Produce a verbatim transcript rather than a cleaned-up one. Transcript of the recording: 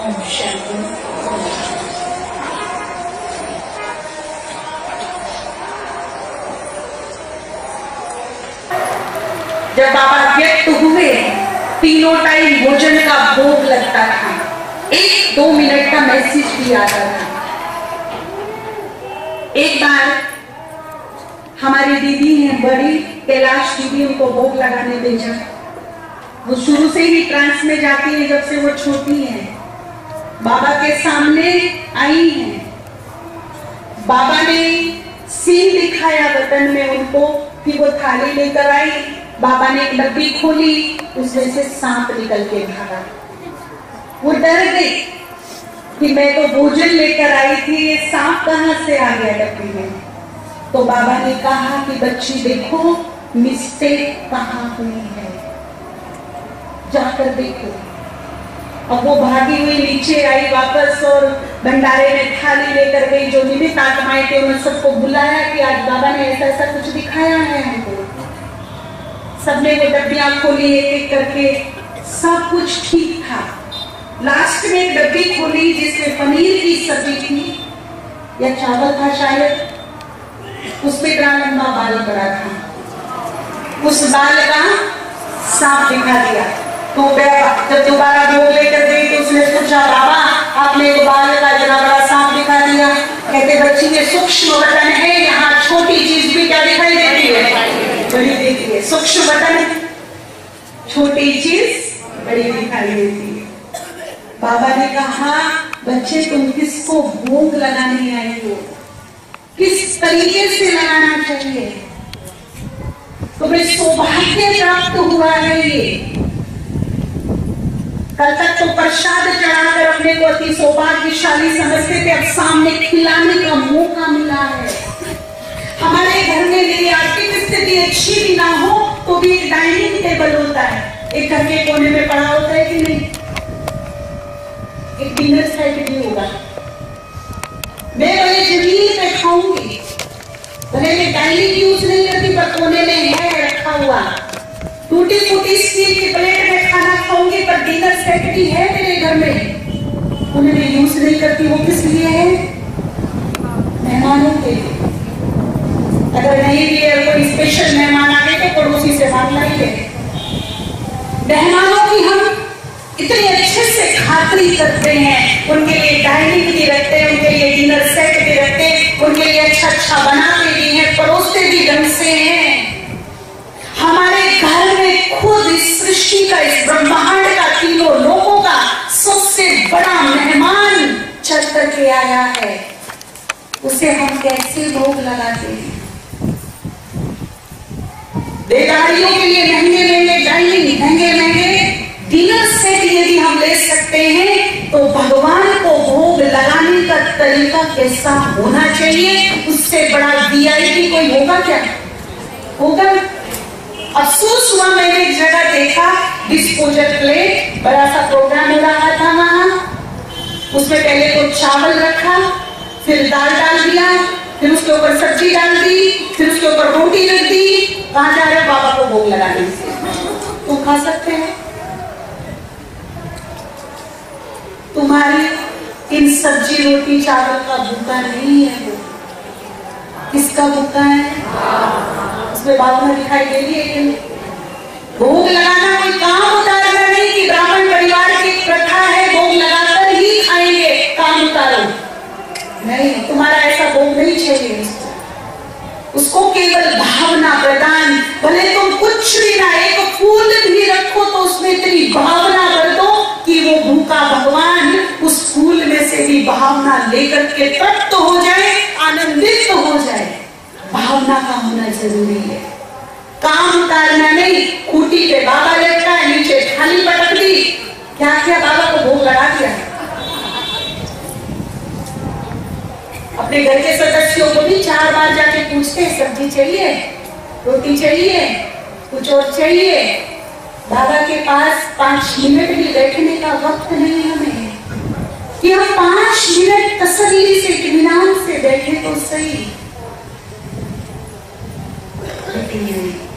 ओम शांति। जब बाबा व्यक्त हुए, तीनों टाइम भोजन का भोग लगता था, एक दो मिनट का मैसेज भी आता था। एक बार हमारी दीदी है बड़ी कैलाश दीदी, उनको भोग लगाने भेजा। वो शुरू से ही ट्रांस में जाती है, जब से वो छोटी है। बाबा के सामने आई है, बाबा ने सीन दिखाया बटन में उनको कि वो थाली लेकर आई। बाबा ने एक डब्बी खोली, उसमें से सांप निकल के भागा। वो डर गई कि मैं तो भोजन लेकर आई थी, ये सांप कहां से आ गया डब्बी में। तो बाबा ने कहा कि बच्ची देखो मिस्टेक कहां हुई है, जाकर देखो। और वो भागी हुई नीचे आई वापस और भंडारे में थाली लेकर गई। जो निमित्त आत्माएं थे उन्होंने सबको बुलाया कि आज बाबा ने ऐसा ऐसा कुछ दिखाया है हमको। सबने वो डब्बियां खोली एक एक करके, सब कुछ ठीक था। लास्ट में एक डब्बी खोली जिसमें पनीर की सब्जी थी या चावल था शायद, उसमें इतना लंबा बाल पड़ा था। उस बाल का सांप दिखा दिया। तो जब दोबारा भोग लेकर गई तो उसने पूछा, बाबा आपने एक बाल का इतना बड़ा सांप दिखा दिया। कहते बच्ची ये सूक्ष्म बटन है, यहाँ छोटी चीज भी क्या दिखाई देती है, बड़ी देती है। सूक्ष्म बटन, छोटी चीज बड़ी दिखाई देती है। बाबा ने कहा बच्चे तुम किसको भोग लगाने आई हो, किस तरीके से लगाना चाहिए, तुम्हें सौभाग्य प्राप्त हुआ है। ये कल तक तो प्रसाद चढ़ाकर अपने को अति सौभाग्यशाली समझते थे, अब सामने खिलाने का मौका मिला है। हमारे घर में मेरी आर्थिक स्थिति अच्छी भी ना हो तो भी एक डाइनिंग टेबल होता है, एक घर के कोने में पड़ा होता है कि नहीं, एक डिनर सेट भी होगा। मैं भले जमीन पे खाऊंगी, भले मैं डाइनिंग यूज नहीं करती, पर कोने में है रखा हुआ। टूटी फूटी स्टील की प्लेट में खाना खाऊंगी, पर डिनर सेट भी है मेरे घर में, उन्हें मैं यूज नहीं करती। वो किस लिए है? मेहमानों के लिए। अगर नहीं भी है, कोई स्पेशल मेहमान आ गए तो पड़ोसी से मांग लाइए। मेहमानों की हम इतने अच्छे से खातिरी करते हैं, उनके लिए डाइनिंग भी रखते हैं, उनके लिए डिनर सेट भी रखते हैं, उनके लिए अच्छा अच्छा बनाते भी हैं, परोसते भी ढंग से हैं। हमारे घर में खुद इस सृष्टि का, इस ब्रह्मांड का, तीनों लोगों का सबसे बड़ा मेहमान चल करके आया है, उसे हम कैसे भोग लगाते हैं? बेदारियों के लिए महंगे महंगे डाइनिंग, महंगे महंगे डिनर सेट यदि हम ले सकते हैं, तो भगवान को भोग लगाने का तरीका कैसा होना चाहिए? उससे बड़ा वीआईपी कोई होगा क्या? होगा? अफसोस हुआ, मैंने एक जगह देखा डिस्पोजल प्लेट, बड़ा सा प्रोग्राम हो रहा था वहां, उसमें पहले तो चावल रखा, फिर दाल डाल दिया, फिर उसके ऊपर सब्जी डाल दी, फिर उसके ऊपर रोटी रख दी। कहां जा रहे बाबा को भोग लगाने से? तुम खा सकते हैं? तुम्हारी इन सब्जी रोटी चावल का भूखा नहीं है, वो किसका भूखा है? उसमें बात में दिखाई दे रही है कि भोग लगाना कोई काम उतारना नहीं कि ब्राह्मण परिवार की प्रथा है भोग लगाकर ही खाएंगे, काम उतारो नहीं। तुम्हारा ऐसा भोग नहीं चाहिए। उसको केवल भावना प्रदान, भले तुम कुछ भी ना, एक फूल भी रखो तो उसमें इतनी भावना कर दो कि वो भूखा भगवान उस फूल में से भी भावना लेकर के तृप्त हो जाए, आनंदित हो जाए। भावना का होना जरूरी है, काम उतारना नहीं। खूटी पे बाबा लटका है, नीचे थाली पटक दी, क्या क्या बाबा को भोग लगा दिया। अपने घर के सदस्यों को भी चार बार जाके पूछते हैं, सब्जी चाहिए, रोटी चाहिए, कुछ और चाहिए। बाबा के पास पांच मिनट भी बैठने का वक्त नहीं हमें, कि हम पांच मिनट तसल्ली से, इत्मीनान से बैठे तो सही।